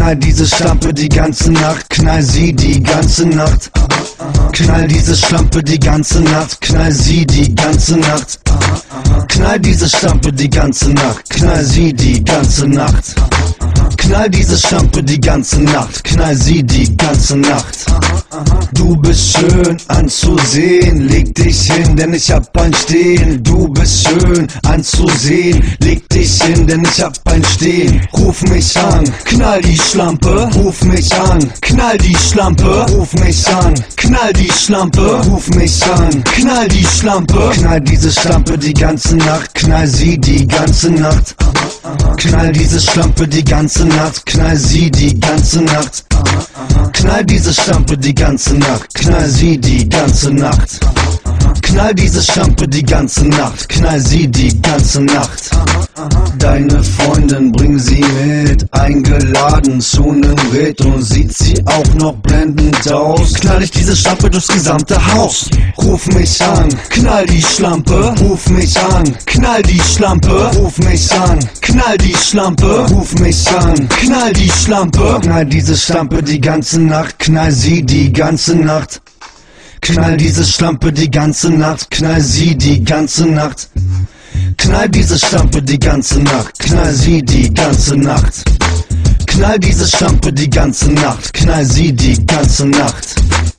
Knall diese Schlampe die ganze Nacht, knall sie die ganze Nacht. Knall diese Schlampe die ganze Nacht, knall sie die ganze Nacht. Knall diese Schlampe die ganze Nacht, knall sie die ganze Nacht. Knall diese Schlampe die ganze Nacht, knall sie die ganze Nacht. Du bist schön anzusehen, leg dich hin, denn ich hab ein Stehen. Du bist schön anzusehen, leg dich hin, denn ich hab ein Stehen. Ruf mich an, knall die Schlampe, ruf mich an, knall die Schlampe, ruf mich an, knall die Schlampe, ruf mich an, knall die Schlampe. Knall diese Schlampe die ganze Nacht, knall sie die ganze Nacht. Knall diese Schlampe die ganze Nacht, knall sie die ganze Nacht. Knall diese Schlampe die ganze Nacht, knall sie die ganze Nacht. Knall diese Schlampe die ganze Nacht, knall sie die ganze Nacht. Deine Freundin, bring sie mit, eingeladen zu nem Ritt und sieht sie auch noch blendend aus. Knall ich diese Schlampe durchs gesamte Haus. Ruf mich an, knall die Schlampe, ruf mich an, knall die Schlampe, ruf mich an, knall die Schlampe, ruf mich an, knall die Schlampe. Knall diese Schlampe die ganze Nacht, knall sie die ganze Nacht. Knall diese Schlampe die ganze Nacht, knall sie die ganze Nacht. Knall diese Schlampe die ganze Nacht, knall sie die ganze Nacht. Knall diese Schlampe die ganze Nacht, knall sie die ganze Nacht.